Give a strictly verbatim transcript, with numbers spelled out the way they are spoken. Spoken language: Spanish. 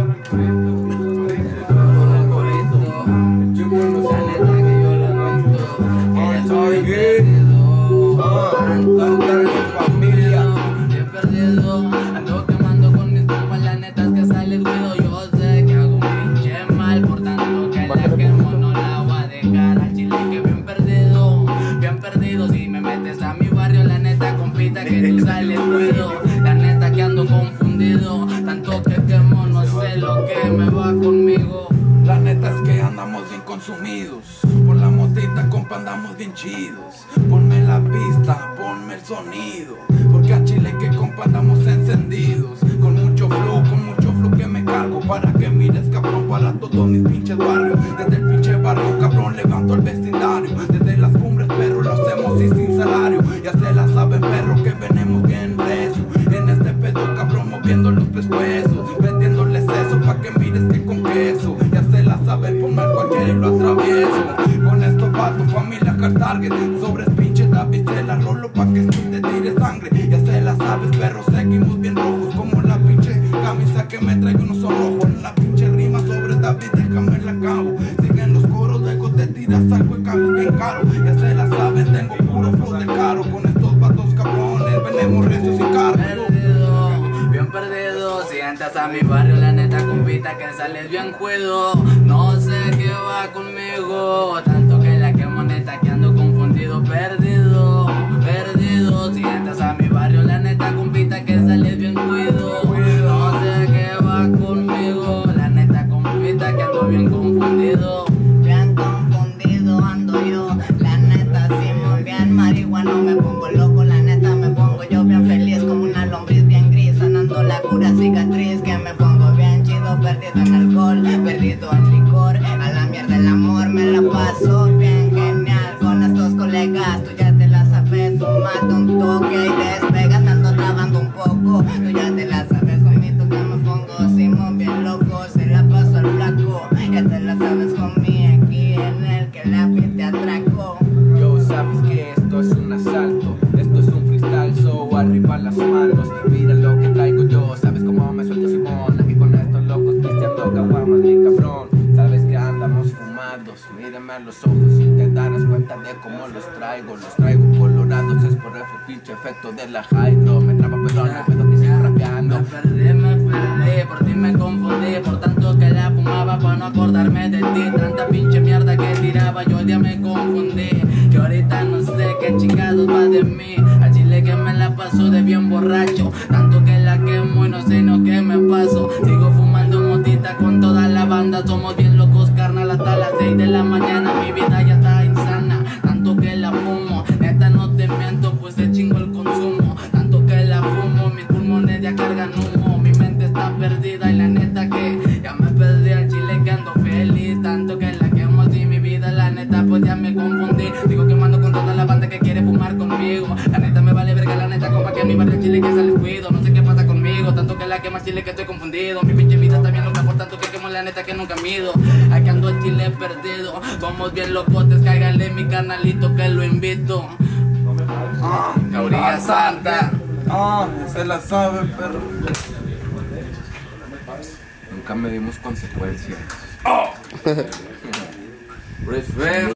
Que tú sales ruido, la neta que ando confundido, tanto que quemo, no sé lo que me va conmigo. La neta es que andamos bien consumidos, por la motita compa andamos bien chidos. Ponme la pista, ponme el sonido, porque a chile que compa andamos encendidos. Con mucho flow, con mucho flow que me cargo, para que mires cabrón, para todos mis pinches barrios. Desde el pinche barrio cabrón levanto el vecindario, desde las cumbres perro lo hacemos y sin salario. Ya se la saben perro que venimos bien recio, en este pedo cabrón moviendo los pescuezos, metiéndoles eso pa' que mires que con queso. Ya se la saben, ponme a cualquiera y lo atravieso. Con esto pa' tu familia hard target, sobre el pinche David se la rolo pa' que tú te tires sangre. Ya se la sabes perro, seguimos bien rojos como la pinche camisa que me traigo unos ojos. En la pinche rima sobre David déjame la cabo, siguen los coros luego te tiras algo y cambio bien caro. Ya se la saben, tengo puro flow de caro, con estos vatos cabrones venimos recios y caros. Perdido, bien perdido, si entras a mi barrio la neta compita que sales bien juego. No sé qué va conmigo, tanto que la quemo neta que ando confundido. Perdido, perdido, si entras a mi barrio la neta compita que sales bien cuido. No sé qué va conmigo, la neta compita que ando bien confundido. Bien confundido ando yo, la neta si muy bien marihuana me pongo loco, la neta me pongo yo bien feliz como una lombriz bien gris, sanando la cura cicatriz que me pongo bien chido, perdido en alcohol, perdido en licor, a la mierda el amor me la paso bien genial con estos colegas, tú ya te la sabes, fumate un toque y despegas, ando trabando un poco, tú ya te la sabes conmigo que me pongo así muy bien loco, se la paso al flaco, ya te la sabes conmigo aquí en el que la piel te atracó. Yo sabes que esto es un asalto, esto es un freestyle, so arriba las manos, mira lo que traigo yo, sabes cómo me suelto Simón, aquí con estos locos pisteando caguamas mi cabrón, sabes que andamos fumados, mírame a los ojos y te darás cuenta de cómo los traigo, los traigo colorados, es por el pinche efecto de la hydro, me traba pero no puedo que sigo rapeando. Me perdí, me perdí, por ti me confundí, por tanto que la fumaba para no acordarme de ti, tanta pinche mierda que tiraba, yo ya me confundí, que ahorita no sé qué chingados va de mí, al chile que me la paso de bien borracho, tanto que la quemo y no sé no qué me paso, sigo fumando motita con toda la banda, somos bien locos carnal hasta las seis de la mañana, mi vida ya está insana, tanto que la fumo, neta no te miento pues se chingo el consumo, tanto que la fumo, mis pulmones ya cargan humo, mi mente está perdida y la neta que ya me perdí al chile que ando feliz, tanto que la quemo así mi vida, la neta pues ya me confundí, sigo quemando con toda la banda que quiere fumar conmigo, la neta me vale verga, la neta compa que a mi barrio chile que sale cuido, no sé qué pasa conmigo, tanto que la quema chile que estoy confundido, mi pinche vida está bien loca por tanto que quemo la neta que nunca mido, aquí ando el chile perdido, somos bien locotes, cáigale mi canalito que lo invito. Ah, Caurilla Santa. Ah, se la sabe perro. Nunca medimos consecuencias. Respect.